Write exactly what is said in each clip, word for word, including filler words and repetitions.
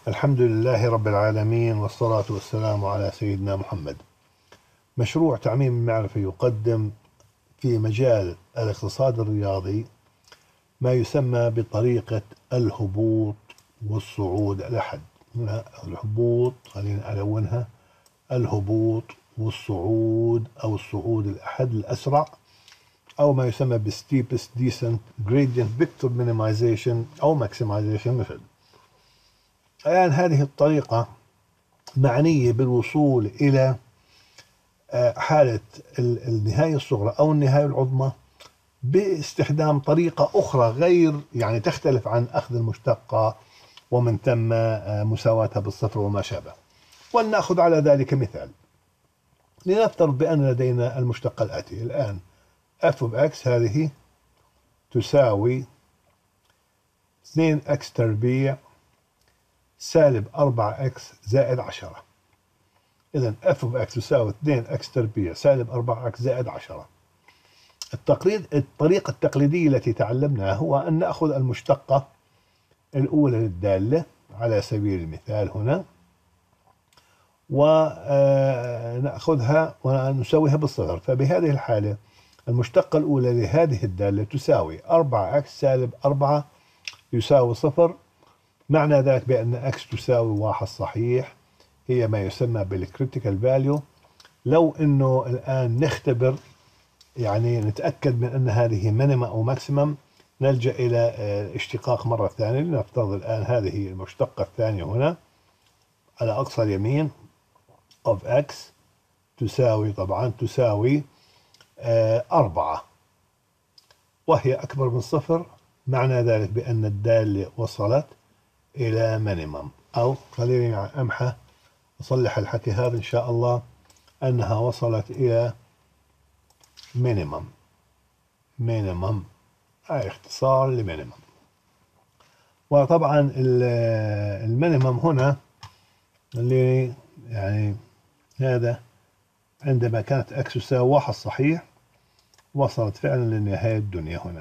الحمد لله رب العالمين، والصلاة والسلام على سيدنا محمد. مشروع تعميم المعرفة يقدم في مجال الاقتصاد الرياضي ما يسمى بطريقة الهبوط والصعود الأحد. هنا الهبوط، خلينا ألونها، الهبوط والصعود أو الصعود الأحد الأسرع، أو ما يسمى ب steepest descent gradient vector minimization أو maximization method. الآن هذه الطريقة معنية بالوصول إلى حالة النهاية الصغرى أو النهاية العظمى باستخدام طريقة أخرى غير يعني تختلف عن أخذ المشتقة ومن ثم مساواتها بالصفر وما شابه. ولنأخذ على ذلك مثال. لنفترض بأن لدينا المشتقة الآتية الآن f of x هذه تساوي اثنين إكس تربيع سالب أربعة إكس زائد عشرة. إذن f of x تساوي اثنين إكس تربيع سالب أربعة إكس زائد عشرة. التقريد الطريقة التقليدية التي تعلمناها هو أن نأخذ المشتقة الأولى للدالة على سبيل المثال هنا، ونأخذها ونسويها بالصفر. فبهذه الحالة المشتقة الأولى لهذه الدالة تساوي أربعة إكس سالب أربعة يساوي صفر. معنى ذلك بأن x تساوي واحد صحيح، هي ما يسمى بالكريتيكال فاليو. لو انه الآن نختبر يعني نتأكد من أن هذه مينيما أو ماكسيمم، نلجأ إلى الاشتقاق مرة ثانية. لنفترض الآن هذه المشتقة الثانية هنا على أقصى اليمين of x تساوي طبعا تساوي أربعة، وهي أكبر من صفر. معنى ذلك بأن الدالة وصلت إلى مينيمم، أو خليني أمحى أصلح الحكي هذا إن شاء الله، أنها وصلت إلى مينيمم. مينيمم أي اختصار لمينيمم. وطبعا المينيمم هنا اللي يعني هذا عندما كانت اكس تساوي واحد صحيح وصلت فعلا لنهاية الدنيا هنا.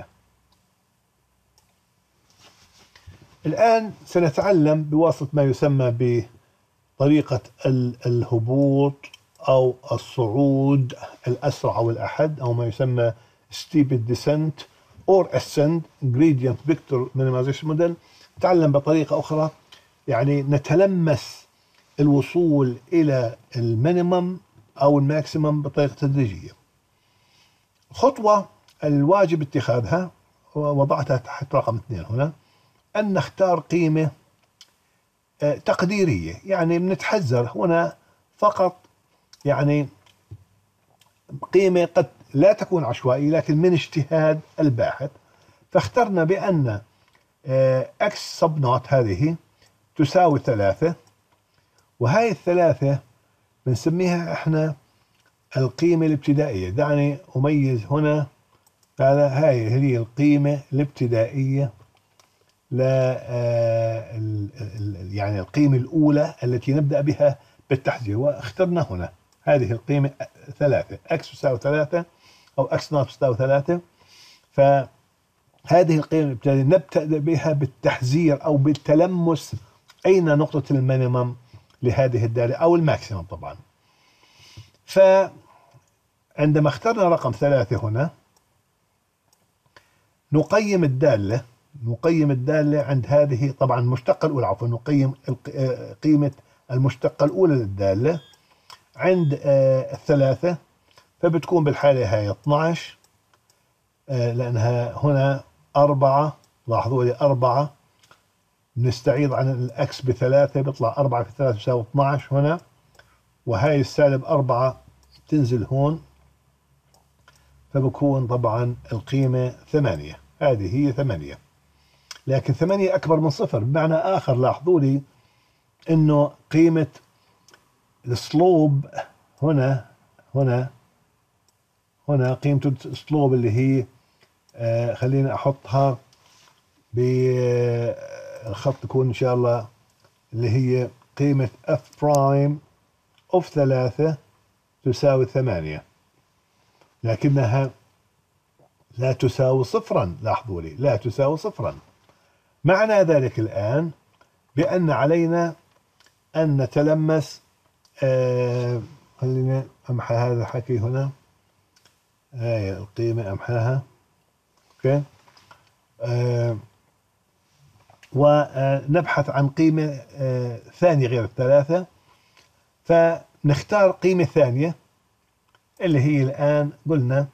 الآن سنتعلم بواسطة ما يسمى بطريقة الهبوط أو الصعود الأسرع أو الأحد، أو ما يسمى steep descent or ascent gradient vector minimization model. نتعلم بطريقة أخرى يعني نتلمس الوصول إلى المينيمم أو الماكسيمم بطريقة تدريجية. خطوة الواجب اتخاذها ووضعتها تحت رقم اثنين هنا، أن نختار قيمة تقديرية. يعني بنتحذر هنا فقط يعني قيمة قد لا تكون عشوائية لكن من اجتهاد الباحث. فاخترنا بأن اكس سب نوت هذه تساوي ثلاثة، وهاي الثلاثة بنسميها احنا القيمة الابتدائية. دعني أميز هنا، هذا هاي هي القيمة الابتدائية ل يعني القيمة الأولى التي نبدأ بها بالتحذير. واخترنا هنا هذه القيمة ثلاثة، اكس تساوي ثلاثة أو اكس نوت تساوي ثلاثة. فهذه القيمة الابتدائية نبدأ بها بالتحذير أو بالتلمس أين نقطة المينيمم لهذه الدالة أو الماكسيمم طبعا. فعندما اخترنا رقم ثلاثة هنا نقيم الدالة نقيم الدالة عند هذه طبعا المشتقة الأولى، عفوا نقيم قيمة المشتقة الأولى للدالة عند الثلاثة. فبتكون بالحالة هاي اثنعش، لأنها هنا أربعة. لاحظوا لي أربعة نستعيض عن الأكس بثلاثة بيطلع أربعة في ثلاثة يساوي اثنعش هنا، وهاي السالب أربعة تنزل هون فبكون طبعا القيمة ثمانية. هذه هي ثمانية، لكن ثمانية أكبر من صفر. بمعنى آخر لاحظوا لي إنه قيمة السلوب هنا هنا هنا قيمة السلوب اللي هي آه خلينا أحطها بالخط تكون إن شاء الله، اللي هي قيمة f برايم أوف ثلاثة تساوي ثمانية، لكنها لا تساوي صفرا. لاحظوا لي لا تساوي صفرا. معنى ذلك الآن بأن علينا أن نتلمس، آه خلينا أمحى هذا الحكي هنا، هاي القيمة أمحاها، أوكي. آه ونبحث عن قيمة آه ثانية غير الثلاثة، فنختار قيمة ثانية اللي هي الآن قلنا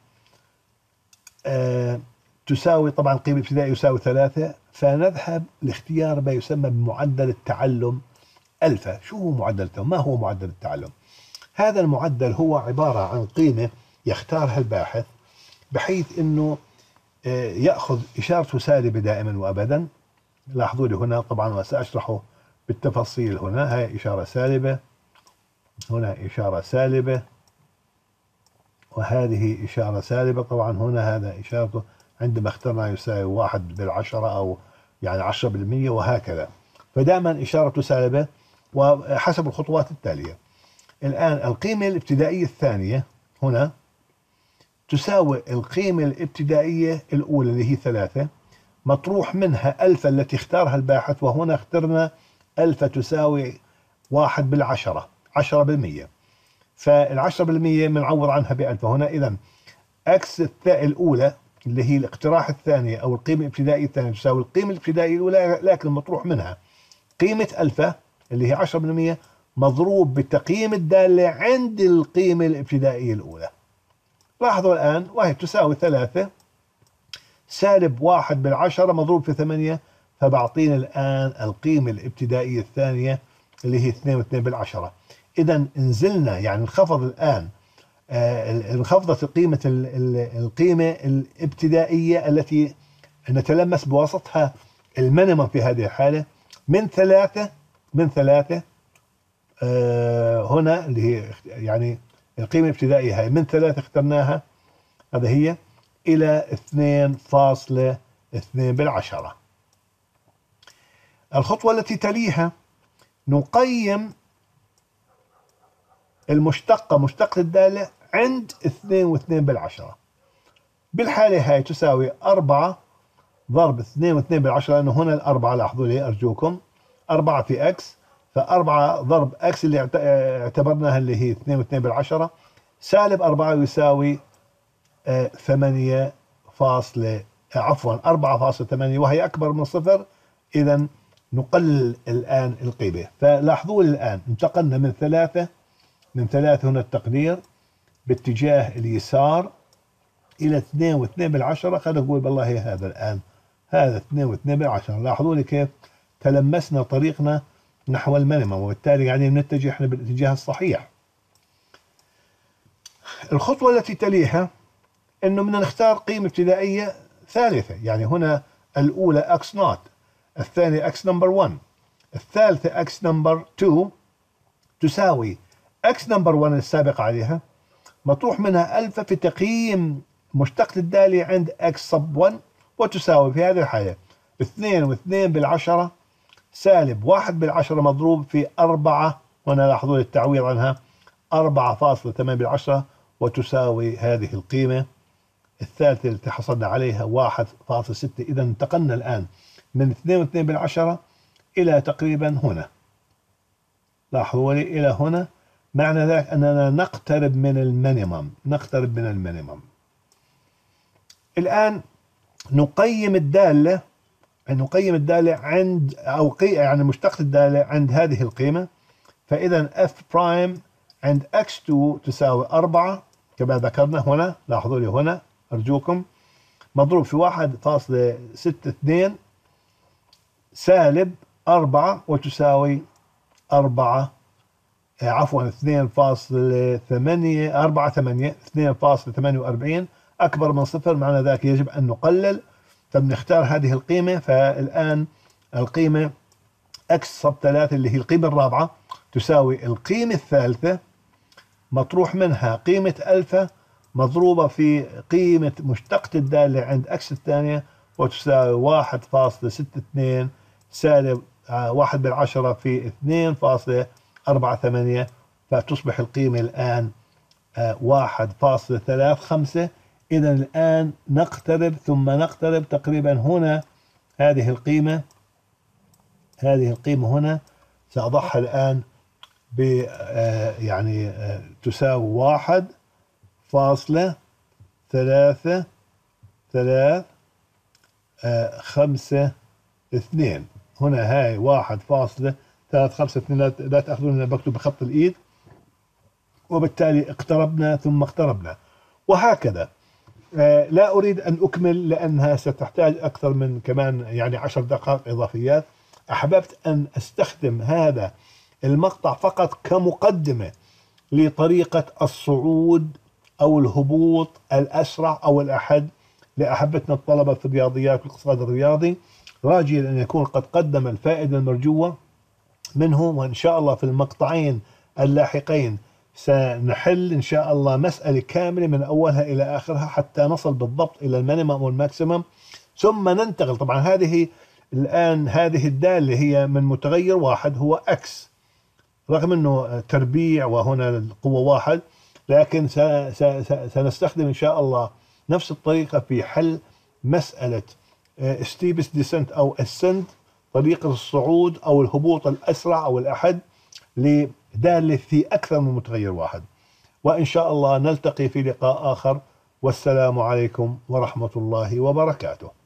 آه تساوي، طبعا قيمة ابتدائي يساوي ثلاثة، فنذهب لاختيار ما يسمى بمعدل التعلم ألفا. شو هو معدل التعلم؟ ما هو معدل التعلم؟ هذا المعدل هو عبارة عن قيمة يختارها الباحث بحيث أنه يأخذ إشارته سالبة دائما وأبدا. لاحظوا لي هنا طبعا وسأشرحه بالتفاصيل. هنا هاي إشارة سالبة، هنا إشارة سالبة، وهذه إشارة سالبة. طبعا هنا هذا إشارته عندما اخترنا يساوي واحد بالعشرة أو يعني عشرة بالمية وهكذا، فدائما إشارته سالبة وحسب الخطوات التالية. الآن القيمة الابتدائية الثانية هنا تساوي القيمة الابتدائية الأولى اللي هي ثلاثة مطروح منها ألفا التي اختارها الباحث، وهنا اخترنا ألفا تساوي واحد بالعشرة، عشرة بالمية، فالعشرة بالمية بنعوض عنها بألفا هنا. إذا أكس الأولى اللي هي الاقتراح الثانية أو القيمة الابتدائية الثانية تساوي القيمة الابتدائية الأولى لكن مطروح منها قيمة ألفا اللي هي عشرة بالمية مضروب بتقييم الدالة عند القيمة الابتدائية الأولى. لاحظوا الآن وهي تساوي ثلاثة سالب واحد بالعشرة مضروب في ثمانية، فبعطينا الآن القيمة الابتدائية الثانية اللي هي اثنين واثنين بالعشرة. إذا نزلنا يعني انخفض الآن آه انخفضت قيمة القيمة الابتدائية التي نتلمس بواسطها المينيمم في هذه الحالة من ثلاثة من ثلاثة آه هنا اللي هي يعني القيمة الابتدائية هاي من ثلاثة اخترناها، هذا هي إلى اثنين فاصلة اثنين بالعشرة. الخطوة التي تليها نقيم المشتقة مشتقة الدالة عند اثنين واثنين بالعشرة. بالحالة هاي تساوي أربعة ضرب اثنين واثنين بالعشرة، لأنه هنا الأربعة لاحظوا لي أرجوكم أربعة في أكس، فأربعة ضرب أكس اللي اعتبرناها اللي هي اثنين واثنين بالعشرة سالب أربعة يساوي آه ثمانية فاصلة عفوا أربعة فاصلة ثمانية وهي أكبر من صفر. إذا نقلل الآن القيمة، فلاحظوا الآن انتقلنا من ثلاثة من ثلاثة هنا التقدير باتجاه اليسار إلى اثنين واثنين بالعشرة. خلينا نقول بالله هذا الآن هذا اثنين واثنين بالعشرة. لاحظوا لي كيف تلمسنا طريقنا نحو المينيمم، وبالتالي يعني نتجه احنا بالاتجاه الصحيح. الخطوة التي تليها انه بدنا نختار قيمة ابتدائية ثالثة، يعني هنا الأولى اكس نوت، الثانية اكس نمبر واحد، الثالثة اكس نمبر اثنين تساوي اكس نمبر واحد السابقة عليها مطروح منها ألفا في تقييم مشتقة الدالة عند اكس صب واحد، وتساوي في هذه الحالة اثنين واثنين بالعشرة سالب واحد بالعشرة مضروب في أربعة، هنا لاحظوا التعويض عنها أربعة فاصلة ثمانية بالعشرة، وتساوي هذه القيمة الثالثة التي حصلنا عليها واحد فاصلة ستة. إذا انتقلنا الآن من اثنين واثنين بالعشرة إلى تقريبا هنا، لاحظوا لي إلى هنا، معنى ذلك أننا نقترب من المينيمم نقترب من المينيمم. الآن نقيم الدالة نقيم الدالة عند أو قي يعني مشتقة الدالة عند هذه القيمة. فإذا اف برايم عند اكس اثنين تساوي أربعة كما ذكرنا هنا، لاحظوا لي هنا أرجوكم، مضروب في واحد فاصلة ستة اثنين سالب أربعة وتساوي أربعة عفوا اثنين فاصلة ثمانية أربعة ثمانية اثنين فاصلة ثمانية وأربعين أكبر من صفر، معنى ذلك يجب أن نقلل، فبنختار هذه القيمة. فالآن القيمة اكس صب ثلاثة اللي هي القيمة الرابعة تساوي القيمة الثالثة مطروح منها قيمة ألفا مضروبة في قيمة مشتقة الدالة عند اكس الثانية، وتساوي واحد فاصلة ستة اثنين سالب واحد بالعشرة في اثنين فاصلة أربعة ثمانية، فتصبح القيمة الآن واحد فاصلة ثلاثة خمسة. إذا الآن نقترب ثم نقترب تقريبا هنا هذه القيمة هذه القيمة هنا سأضعها الآن ب يعني آه، تساوي واحد فاصلة ثلاثة ثلاث آه، خمسة اثنين. هنا هاي واحد فاصلة ثلاث خمسة اثنين، لا تأخذون أنا بكتب بخط الإيد، وبالتالي اقتربنا ثم اقتربنا، وهكذا. آه، لا أريد أن أكمل لأنها ستحتاج أكثر من كمان يعني عشر دقائق إضافيات. أحببت أن أستخدم هذا المقطع فقط كمقدمة لطريقة الصعود أو الهبوط الأسرع أو الأحد لأحبتنا الطلبة في الرياضيات والاقتصاد الرياضي، راجيا أن يكون قد قدم الفائدة المرجوة منه. وإن شاء الله في المقطعين اللاحقين سنحل إن شاء الله مسألة كاملة من أولها إلى آخرها حتى نصل بالضبط إلى المينيمم والماكسيمم، ثم ننتقل. طبعا هذه الآن هذه الدالة هي من متغير واحد هو X، رغم أنه تربيع وهنا القوة واحد، لكن سنستخدم إن شاء الله نفس الطريقة في حل مسألة ستيبس ديسنت أو ascent، طريقة الصعود أو الهبوط الأسرع أو الأحد لدالة في أكثر من متغير واحد. وإن شاء الله نلتقي في لقاء آخر، والسلام عليكم ورحمة الله وبركاته.